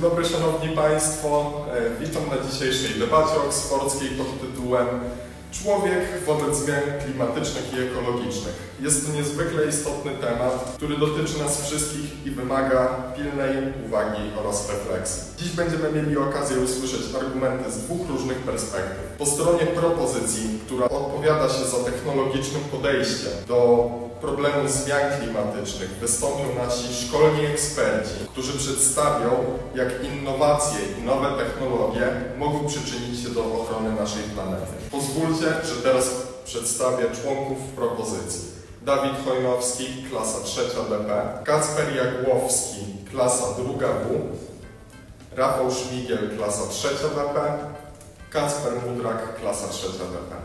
dobry, Szanowni Państwo. Witam na dzisiejszej debacie oksfordzkiej pod tytułem Człowiek wobec zmian klimatycznych i ekologicznych. Jest to niezwykle istotny temat, który dotyczy nas wszystkich i wymaga pilnej uwagi oraz refleksji. Dziś będziemy mieli okazję usłyszeć argumenty z dwóch różnych perspektyw. Po stronie propozycji, która odpowiada się za technologicznym podejściem do problemu zmian klimatycznych, wystąpią nasi szkolni eksperci, którzy przedstawią, jak innowacje i nowe technologie mogą przyczynić się do ochrony naszej planety. Pozwólcie, że teraz przedstawię członków propozycji. Dawid Chojnowski, klasa 3BP, Kacper Jagłowski, klasa 2W, Rafał Szmigiel, klasa 3BP, Kacper Mudrak, klasa 3BP.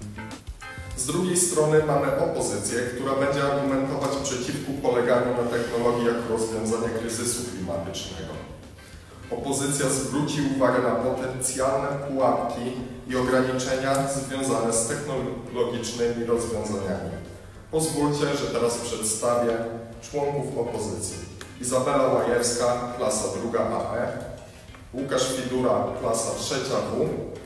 Z drugiej strony mamy opozycję, która będzie argumentować przeciwko poleganiu na technologiach rozwiązania kryzysu klimatycznego. Opozycja zwróci uwagę na potencjalne pułapki i ograniczenia związane z technologicznymi rozwiązaniami. Pozwólcie, że teraz przedstawię członków opozycji. Izabela Łajewska, klasa 2AE, Łukasz Fidura, klasa 3W,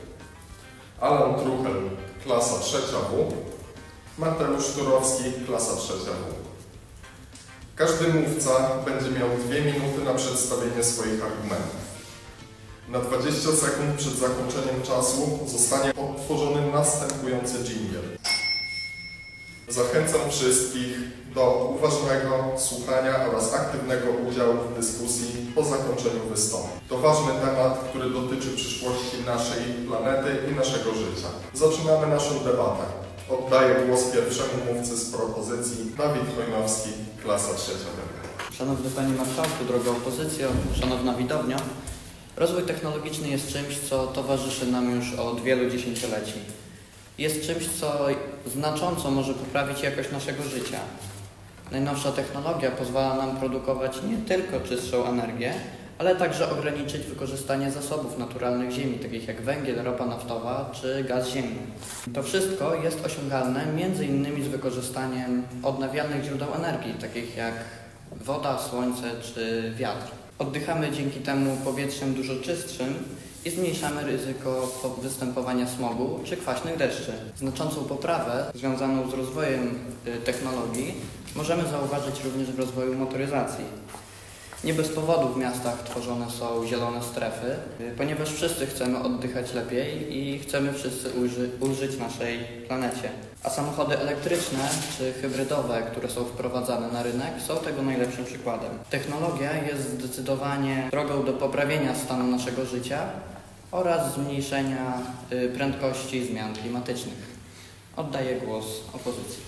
Alan Truchel, klasa 3W, Mateusz Turowski, klasa 3W. Każdy mówca będzie miał 2 minuty na przedstawienie swoich argumentów. Na 20 sekund przed zakończeniem czasu zostanie odtworzony następujący dżingiel. Zachęcam wszystkich do uważnego słuchania oraz aktywnego udziału w dyskusji po zakończeniu wystąpień. To ważny temat, który dotyczy przyszłości naszej planety i naszego życia. Zaczynamy naszą debatę. Oddaję głos pierwszemu mówcy z propozycji, Dawid Chojnowski, klasa 3BP. Szanowny Panie Marszałku, droga opozycjo, szanowna widownia, rozwój technologiczny jest czymś, co towarzyszy nam już od wielu dziesięcioleci. Jest czymś, co znacząco może poprawić jakość naszego życia. Najnowsza technologia pozwala nam produkować nie tylko czystszą energię, ale także ograniczyć wykorzystanie zasobów naturalnych ziemi, takich jak węgiel, ropa naftowa czy gaz ziemny. To wszystko jest osiągalne m.in. z wykorzystaniem odnawialnych źródeł energii, takich jak woda, słońce czy wiatr. Oddychamy dzięki temu powietrzem dużo czystszym i zmniejszamy ryzyko występowania smogu czy kwaśnych deszczy. Znaczącą poprawę związaną z rozwojem technologii możemy zauważyć również w rozwoju motoryzacji. Nie bez powodu w miastach tworzone są zielone strefy, ponieważ wszyscy chcemy oddychać lepiej i chcemy wszyscy ulżyć naszej planecie. A samochody elektryczne czy hybrydowe, które są wprowadzane na rynek, są tego najlepszym przykładem. Technologia jest zdecydowanie drogą do poprawienia stanu naszego życia oraz zmniejszenia prędkości zmian klimatycznych. Oddaję głos opozycji.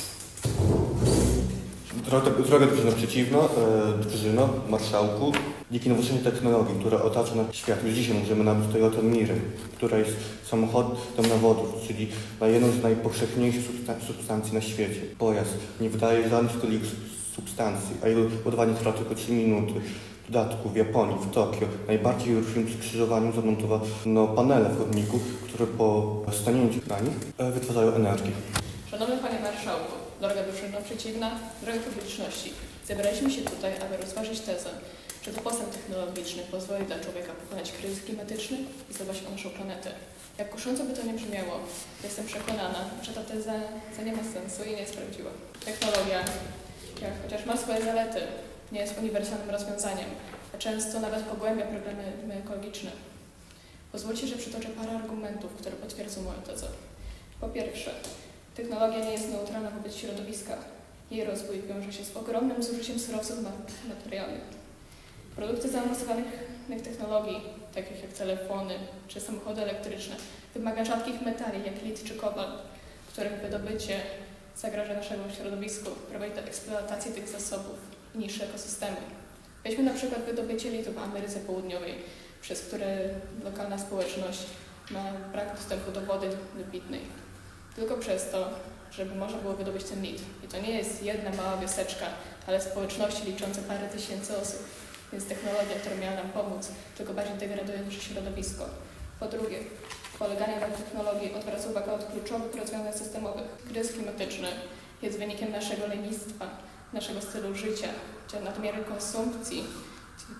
Droga drużyno przeciwna, drużyno, marszałku, dzięki nowoczesnej technologii, która otacza nasz świat, już dzisiaj możemy nabyć Toyota Miry, która jest samochodem na wodór, czyli na jedną z najpowszechniejszych substancji na świecie. Pojazd nie wydaje żadnych szkodliwych substancji, a jego ładowanie trwa tylko 3 minuty. W dodatku w Japonii, w Tokio, najbardziej ruszyłym skrzyżowaniu zamontowano panele w chodniku, które po stanięciu na nich wytwarzają energię. Szanowny Panie Marszałku, droga drużyno przeciwna, droga publiczności, zebraliśmy się tutaj, aby rozważyć tezę, że to postęp technologiczny pozwoli dla człowieka pokonać kryzys klimatyczny i zadbać o naszą planetę. Jak kusząco by to nie brzmiało, jestem przekonana, że ta teza nie ma sensu i nie jest prawdziwa. Technologia, chociaż ma swoje zalety, nie jest uniwersalnym rozwiązaniem, a często nawet pogłębia problemy ekologiczne. Pozwólcie, że przytoczę parę argumentów, które potwierdzą moją tezę. Po pierwsze, technologia nie jest neutralna wobec środowiska. Jej rozwój wiąże się z ogromnym zużyciem surowców materialnych. Produkty zaawansowanych technologii, takich jak telefony czy samochody elektryczne, wymaga rzadkich metali jak lit czy kobalt, których wydobycie zagraża naszemu środowisku, prowadzi do eksploatacji tych zasobów i niższe ekosystemy. Weźmy na przykład wydobycie litu w Ameryce Południowej, przez które lokalna społeczność ma brak dostępu do wody pitnej. Tylko przez to, żeby można było wydobyć ten lit. I to nie jest jedna mała wioseczka, ale społeczności liczące parę tysięcy osób. Więc technologia, która miała nam pomóc, tylko bardziej degraduje nasze środowisko. Po drugie, poleganie na technologii odwraca uwagę od kluczowych rozwiązań systemowych. Kryzys klimatyczny jest wynikiem naszego lenistwa, naszego stylu życia, czy nadmiernej konsumpcji,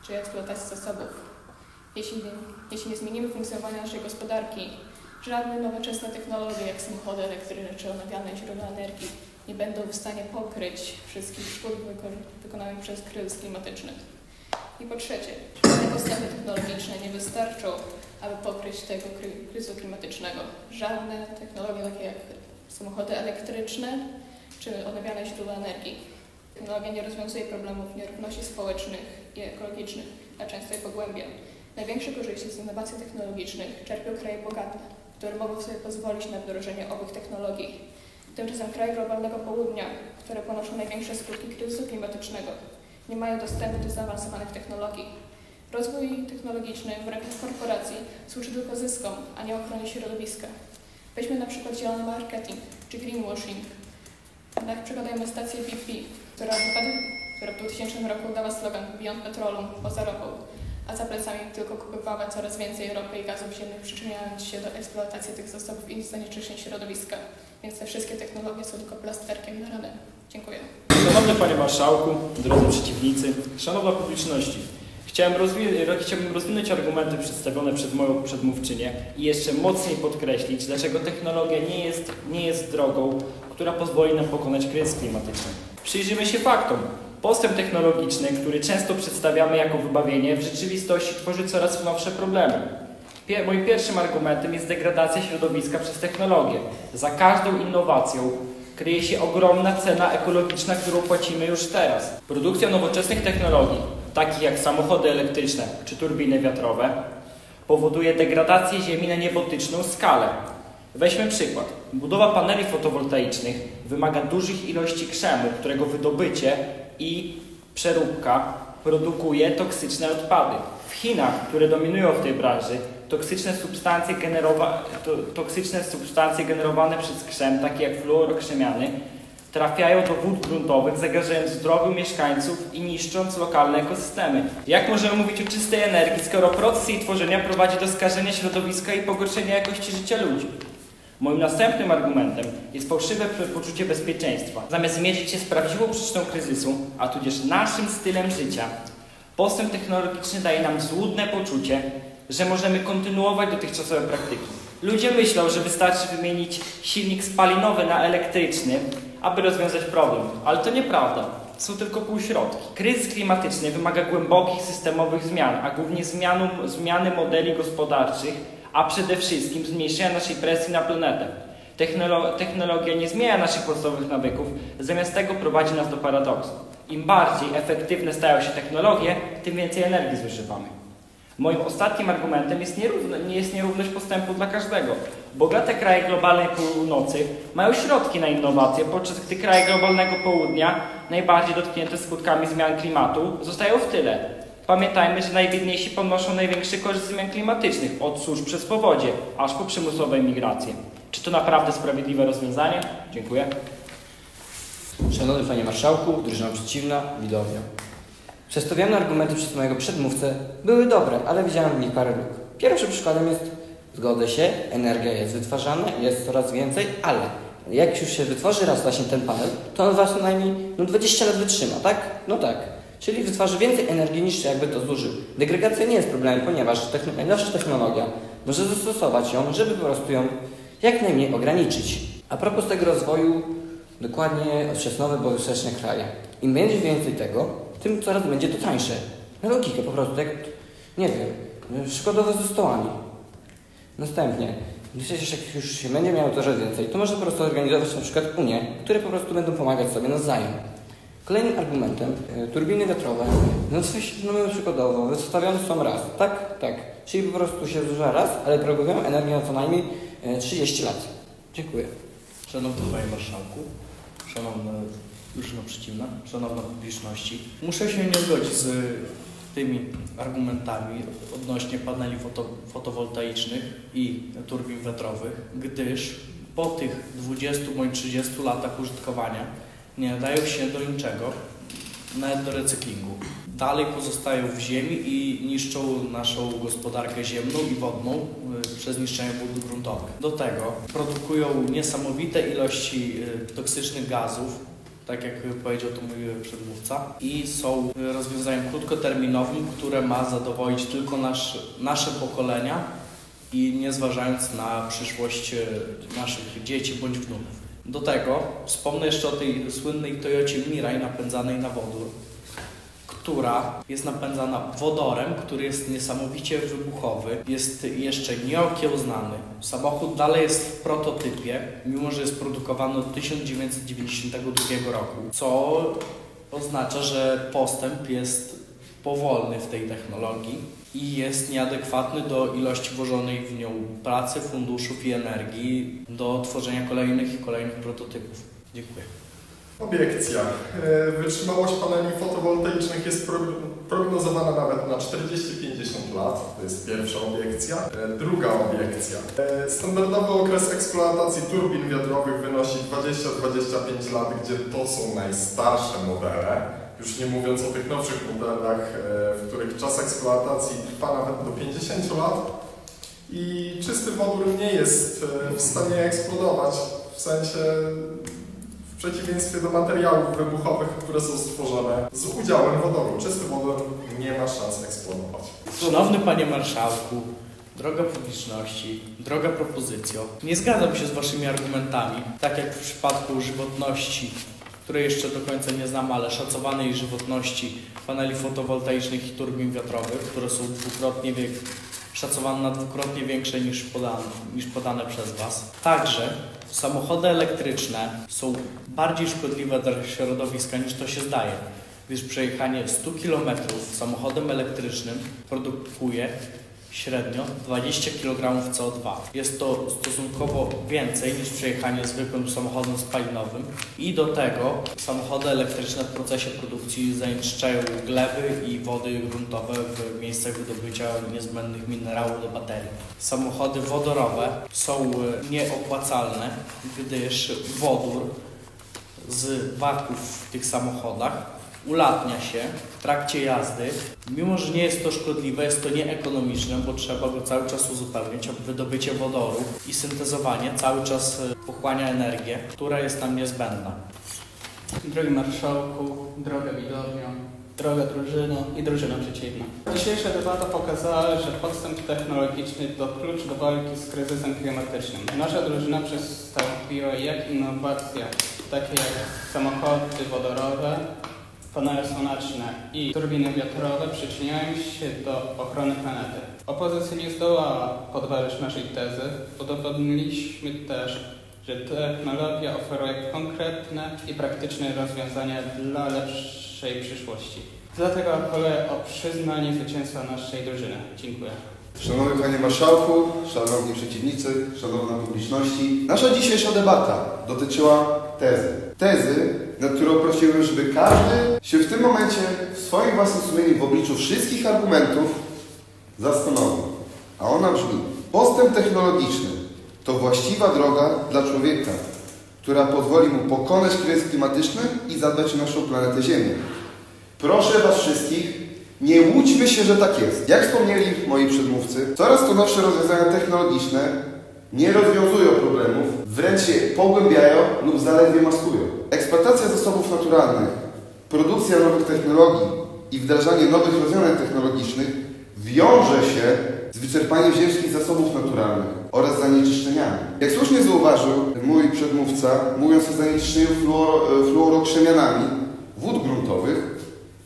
czy eksploatacji zasobów. Jeśli nie zmienimy funkcjonowania naszej gospodarki, żadne nowoczesne technologie jak samochody elektryczne czy odnawialne źródła energii nie będą w stanie pokryć wszystkich szkód wykonanych przez kryzys klimatyczny. I po trzecie, żadne postępy technologiczne nie wystarczą, aby pokryć tego kryzysu klimatycznego. Żadne technologie takie jak samochody elektryczne czy odnawialne źródła energii. Technologia nie rozwiązuje problemów nierówności społecznych i ekologicznych, a często je pogłębia. Największe korzyści z innowacji technologicznych czerpią kraje bogate, które mogą sobie pozwolić na wdrożenie owych technologii. Tymczasem kraje globalnego południa, które ponoszą największe skutki kryzysu klimatycznego, nie mają dostępu do zaawansowanych technologii. Rozwój technologiczny w rękach korporacji służy tylko zyskom, a nie ochronie środowiska. Weźmy na przykład zielony marketing czy greenwashing. Jak przykładajmy stację BP, która w 2000 roku dała slogan Beyond Petroleum, poza ropą, a za plecami tylko kupowała coraz więcej ropy i gazów ziemnych, przyczyniając się do eksploatacji tych zasobów i zanieczyszczeń środowiska. Więc te wszystkie technologie są tylko plasterkiem na ranę. Dziękuję. Szanowny Panie Marszałku, drodzy przeciwnicy, szanowna publiczności, chciałbym rozwinąć argumenty przedstawione przez moją przedmówczynię i jeszcze mocniej podkreślić, dlaczego technologia nie jest drogą, która pozwoli nam pokonać kryzys klimatyczny. Przyjrzyjmy się faktom. Postęp technologiczny, który często przedstawiamy jako wybawienie, w rzeczywistości tworzy coraz nowsze problemy. Moim pierwszym argumentem jest degradacja środowiska przez technologię. Za każdą innowacją kryje się ogromna cena ekologiczna, którą płacimy już teraz. Produkcja nowoczesnych technologii, takich jak samochody elektryczne czy turbiny wiatrowe, powoduje degradację Ziemi na niebotyczną skalę. Weźmy przykład. Budowa paneli fotowoltaicznych wymaga dużych ilości krzemu, którego wydobycie i przeróbka produkuje toksyczne odpady. W Chinach, które dominują w tej branży, toksyczne substancje generowane przez krzem, takie jak fluorokrzemiany, trafiają do wód gruntowych, zagrażając zdrowiu mieszkańców i niszcząc lokalne ekosystemy. Jak możemy mówić o czystej energii, skoro proces jej tworzenia prowadzi do skażenia środowiska i pogorszenia jakości życia ludzi? Moim następnym argumentem jest fałszywe poczucie bezpieczeństwa. Zamiast mierzyć się z prawdziwą przyczyną kryzysu, a tudzież naszym stylem życia, postęp technologiczny daje nam złudne poczucie, że możemy kontynuować dotychczasowe praktyki. Ludzie myślą, że wystarczy wymienić silnik spalinowy na elektryczny, aby rozwiązać problem, ale to nieprawda. Są tylko półśrodki. Kryzys klimatyczny wymaga głębokich systemowych zmian, a głównie zmiany modeli gospodarczych, a przede wszystkim zmniejszenia naszej presji na planetę. Technologia nie zmienia naszych podstawowych nawyków, zamiast tego prowadzi nas do paradoksu. Im bardziej efektywne stają się technologie, tym więcej energii zużywamy. Moim ostatnim argumentem jest nierówność postępu dla każdego. Bogate kraje globalnej północy mają środki na innowacje, podczas gdy kraje globalnego południa, najbardziej dotknięte skutkami zmian klimatu, zostają w tyle. Pamiętajmy, że najbiedniejsi ponoszą największy koszt zmian klimatycznych, od służb przez powodzie, aż po przymusowe migracje. Czy to naprawdę sprawiedliwe rozwiązanie? Dziękuję. Szanowny Panie Marszałku, drużyna przeciwna, widownia. Przedstawione argumenty przez mojego przedmówcę były dobre, ale widziałem w nich parę luk. Pierwszym przykładem jest, zgodzę się, energia jest wytwarzana, jest coraz więcej, ale jak już się wytworzy raz właśnie ten panel, to on was co najmniej 20 lat wytrzyma, tak? No tak. Czyli wytwarzy więcej energii niż jakby to zużył. Degregacja nie jest problemem, ponieważ najnowsza technologia może zastosować ją, żeby po prostu ją jak najmniej ograniczyć. A propos tego rozwoju, dokładnie przez nowe boguseczne kraje. Im będzie więcej tego, tym coraz będzie to tańsze. Na logikę po prostu, tak, nie wiem, szkodowo ze stołami. Następnie, przecież jak już się będzie miało coraz więcej, to można po prostu organizować na przykład unie, które po prostu będą pomagać sobie nawzajem. Kolejnym argumentem, turbiny wiatrowe, przykładowo, wystawione są raz, tak? Tak. Czyli po prostu się zużywa raz, ale produkują energię na co najmniej 30 lat. Dziękuję. Szanowny Panie Marszałku, szanowna drużyno przeciwna, szanowna publiczności, muszę się nie zgodzić z tymi argumentami odnośnie paneli fotowoltaicznych i turbin wiatrowych, gdyż po tych 20 bądź 30 latach użytkowania nie nadają się do niczego, nawet do recyklingu. Dalej pozostają w ziemi i niszczą naszą gospodarkę ziemną i wodną przez niszczenie wód gruntowych. Do tego produkują niesamowite ilości toksycznych gazów, tak jak powiedział to mój przedmówca, i są rozwiązaniem krótkoterminowym, które ma zadowolić tylko nasze pokolenia i nie zważając na przyszłość naszych dzieci bądź wnuków. Do tego wspomnę jeszcze o tej słynnej Toyocie Mirai napędzanej na wodór, która jest napędzana wodorem, który jest niesamowicie wybuchowy, jest jeszcze nieokiełznany. Samochód dalej jest w prototypie, mimo że jest produkowany od 1992 roku, co oznacza, że postęp jest powolny w tej technologii i jest nieadekwatny do ilości włożonej w nią pracy, funduszów i energii do tworzenia kolejnych i kolejnych prototypów. Dziękuję. Obiekcja. Wytrzymałość paneli fotowoltaicznych jest prognozowana nawet na 40-50 lat. To jest pierwsza obiekcja. Druga obiekcja. Standardowy okres eksploatacji turbin wiatrowych wynosi 20-25 lat, gdzie to są najstarsze modele. Już nie mówiąc o tych nowszych modelach, w których czas eksploatacji trwa nawet do 50 lat. I czysty wodór nie jest w stanie eksplodować, w sensie w przeciwieństwie do materiałów wybuchowych, które są stworzone z udziałem wodoru. Czysty wodór nie ma szans eksplodować. Szanowny Panie Marszałku, droga publiczności, droga propozycjo, nie zgadzam się z Waszymi argumentami, tak jak w przypadku żywotności, której jeszcze do końca nie znam, ale szacowanej żywotności paneli fotowoltaicznych i turbin wiatrowych, które są szacowane na dwukrotnie większe niż podane przez Was. Także samochody elektryczne są bardziej szkodliwe dla środowiska niż to się zdaje, gdyż przejechanie 100 km samochodem elektrycznym produkuje średnio 20 kg CO2. Jest to stosunkowo więcej niż przejechanie zwykłym samochodem spalinowym i do tego samochody elektryczne w procesie produkcji zanieczyszczają gleby i wody gruntowe w miejscach wydobycia niezbędnych minerałów do baterii. Samochody wodorowe są nieopłacalne, gdyż wodór z baków w tych samochodach ulatnia się w trakcie jazdy. Mimo że nie jest to szkodliwe, jest to nieekonomiczne, bo trzeba go cały czas uzupełniać, a wydobycie wodoru i syntezowanie cały czas pochłania energię, która jest nam niezbędna. Drogi Marszałku, droga widownia, droga drużyno i drużyna przeciwna. Dzisiejsza debata pokazała, że podstęp technologiczny to klucz do walki z kryzysem klimatycznym. Nasza drużyna przedstawiła jak innowacje, takie jak samochody wodorowe, panele słoneczne i turbiny wiatrowe przyczyniają się do ochrony planety. Opozycja nie zdołała podważyć naszej tezy. Udowodniliśmy też, że technologia oferuje konkretne i praktyczne rozwiązania dla lepszej przyszłości. Dlatego apeluję o przyznanie zwycięstwa naszej drużyny. Dziękuję. Szanowny Panie Marszałku, Szanowni Przeciwnicy, Szanowna Publiczności. Nasza dzisiejsza debata dotyczyła tezy. Tezy, nad którą prosiłem, żeby każdy się w tym momencie w swoim własnym sumieniu w obliczu wszystkich argumentów zastanowił. A ona brzmi: postęp technologiczny to właściwa droga dla człowieka, która pozwoli mu pokonać kryzys klimatyczny i zadbać o naszą planetę Ziemię. Proszę Was wszystkich, nie łudźmy się, że tak jest. Jak wspomnieli moi przedmówcy, coraz to nowsze rozwiązania technologiczne nie rozwiązują problemów, wręcz je pogłębiają lub zaledwie maskują. Eksploatacja zasobów naturalnych, produkcja nowych technologii i wdrażanie nowych rozwiązań technologicznych wiąże się z wyczerpaniem ziemskich zasobów naturalnych oraz zanieczyszczeniami. Jak słusznie zauważył mój przedmówca, mówiąc o zanieczyszczeniu fluorokrzemianami wód gruntowych,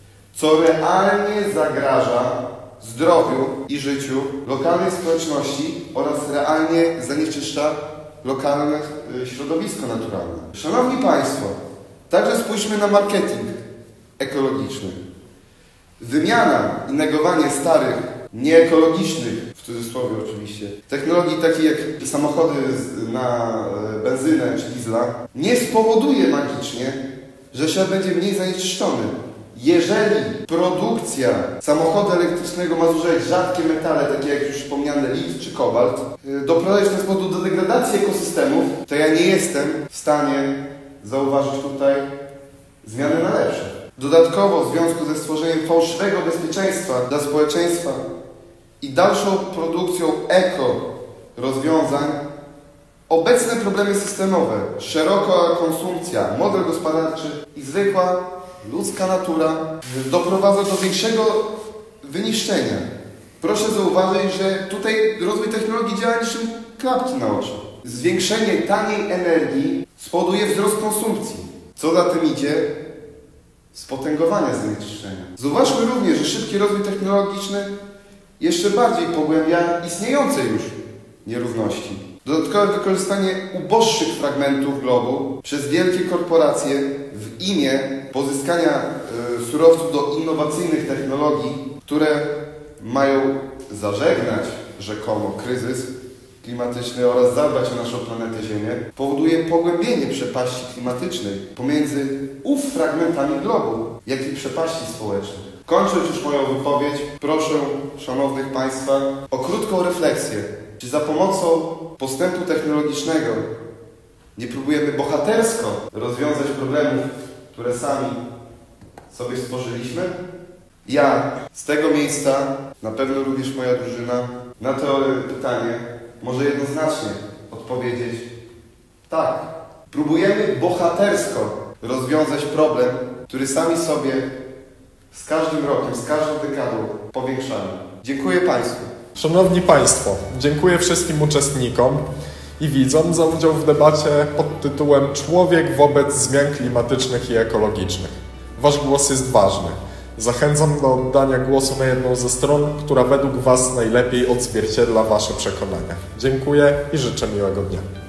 co realnie zagraża zdrowiu i życiu lokalnej społeczności oraz realnie zanieczyszcza lokalne środowisko naturalne. Szanowni Państwo, także spójrzmy na marketing ekologiczny. Wymiana i negowanie starych, nieekologicznych, w cudzysłowie oczywiście, technologii takich jak samochody na benzynę czy diesla, nie spowoduje magicznie, że świat będzie mniej zanieczyszczony. Jeżeli produkcja samochodu elektrycznego ma zużywać rzadkie metale, takie jak już wspomniane litr czy kobalt, doprowadzić w ten sposób do degradacji ekosystemów, to ja nie jestem w stanie zauważyć tutaj zmiany na lepsze. Dodatkowo w związku ze stworzeniem fałszywego bezpieczeństwa dla społeczeństwa i dalszą produkcją eko rozwiązań Obecne problemy systemowe, szeroka konsumpcja, model gospodarczy i zwykła ludzka natura doprowadza do większego wyniszczenia. Proszę zauważyć, że tutaj rozwój technologii działa niczym klapki na oczy. Zwiększenie taniej energii spowoduje wzrost konsumpcji. Co za tym idzie? Spotęgowania zanieczyszczenia. Zauważmy również, że szybki rozwój technologiczny jeszcze bardziej pogłębia istniejące już nierówności. Dodatkowe wykorzystanie uboższych fragmentów globu przez wielkie korporacje w imię pozyskania surowców do innowacyjnych technologii, które mają zażegnać rzekomo kryzys klimatyczny oraz zadbać o naszą planetę Ziemię, powoduje pogłębienie przepaści klimatycznej pomiędzy fragmentami globu, jak i przepaści społecznych. Kończąc już moją wypowiedź, proszę szanownych Państwa o krótką refleksję. Czy za pomocą postępu technologicznego nie próbujemy bohatersko rozwiązać problemów, które sami sobie stworzyliśmy? Ja z tego miejsca, na pewno również moja drużyna, na to pytanie może jednoznacznie odpowiedzieć tak. Próbujemy bohatersko rozwiązać problem, który sami sobie z każdym rokiem, z każdą dekadą powiększamy. Dziękuję Państwu. Szanowni Państwo, dziękuję wszystkim uczestnikom i widzom za udział w debacie pod tytułem Człowiek wobec zmian klimatycznych i ekologicznych. Wasz głos jest ważny. Zachęcam do oddania głosu na jedną ze stron, która według Was najlepiej odzwierciedla Wasze przekonania. Dziękuję i życzę miłego dnia.